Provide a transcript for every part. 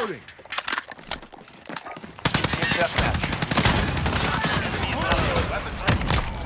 Reloading. Team deathmatch. Weapons ready.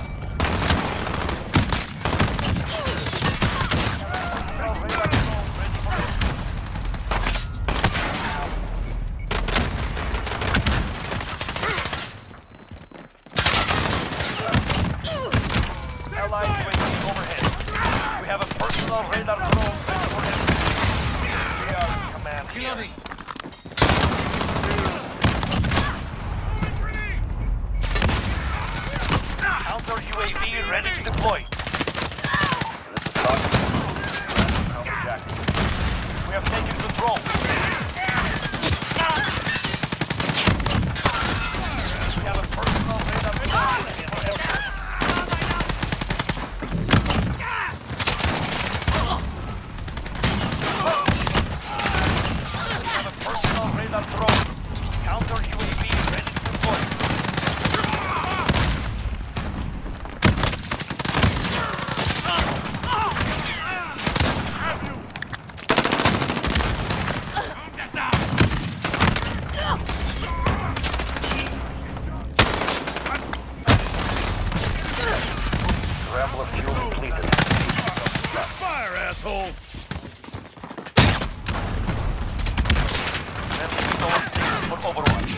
Allied UAV overhead. We have a personal radar drone ready for him. We are command here. Counter UAV ready to deploy. This is Falcon. We have taken control. We have a personal radar drone ready for him. Personal radar drone. Counter UAV ready to deploy. Scramble of fuel completed. Fire, asshole! For Overwatch.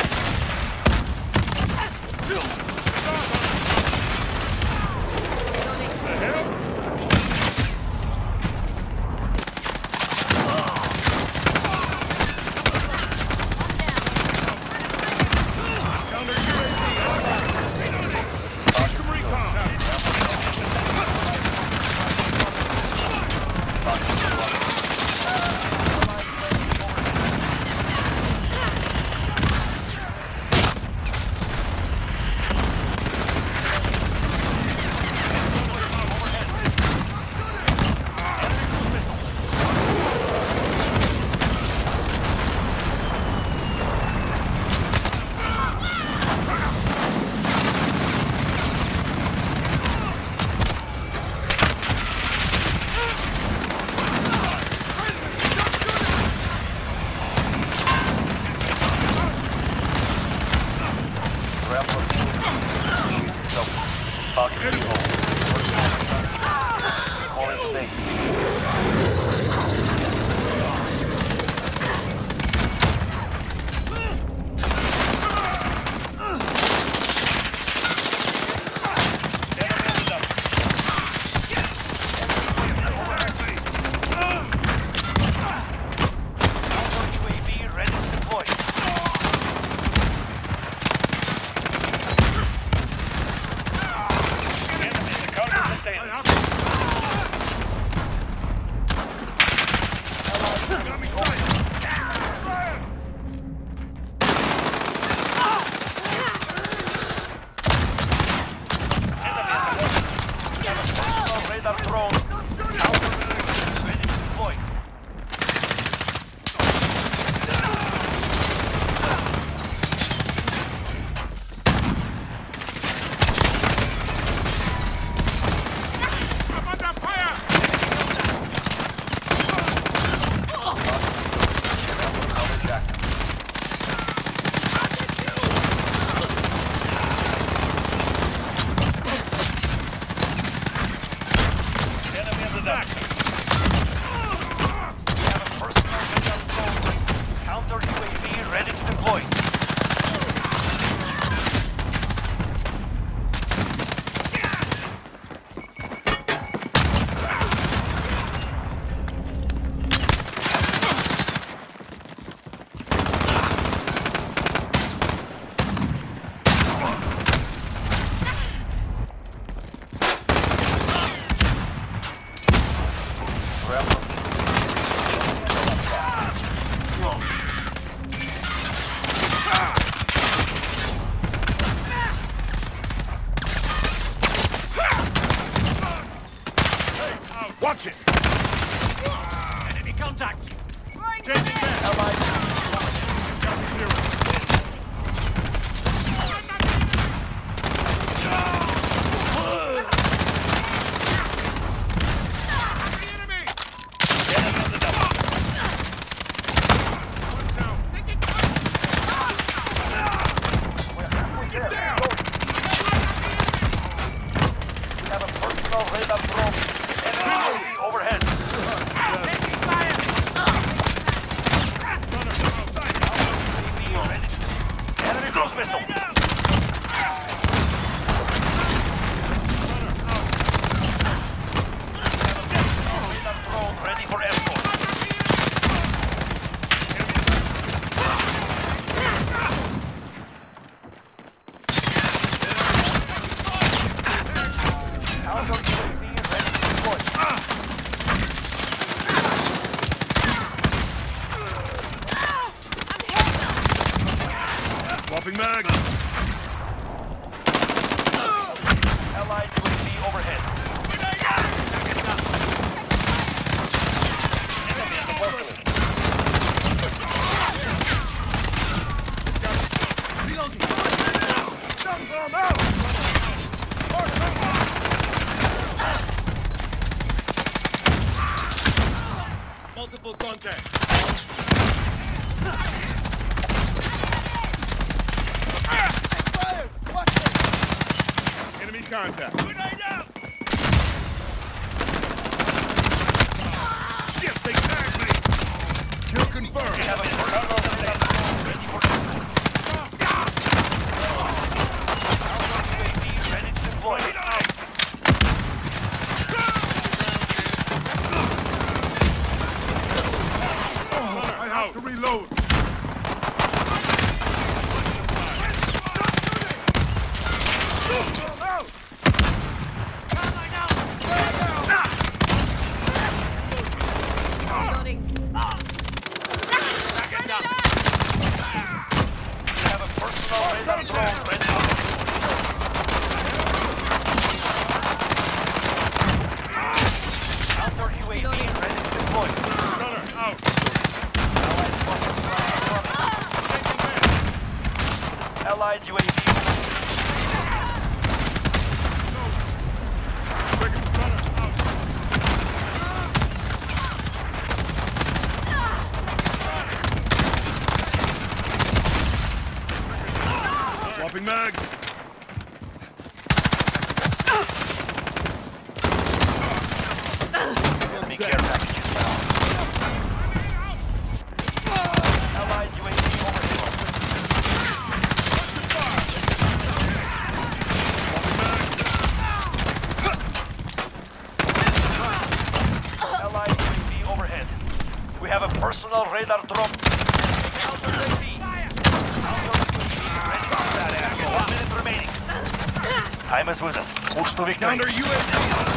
Counter UAV online. Some recon. Falcon calling state. Radar drone. Ready to deploy. I'm under fire! Enemy on the deck. We have a personal radar drone. Counter UAV ready to deploy. Watch it! Enemy contact! Changing back! Enemy on the deck. Down. reload. Reloading. Back it down. We have a personal radar drone ready for Counter UAV Reloading. ready to deploy. Gunner, out. Allied forces flying. Allied UAV. Quick, gunner, out. Swapping mags. Enemy care packages found. Allied UAV overhead. Allied UAV overhead. We have a personal radar drone. Counter UAV. Counter UAV ready for that asshole. 1 minute remaining. Time is with us. Push to victory. Counter UAV.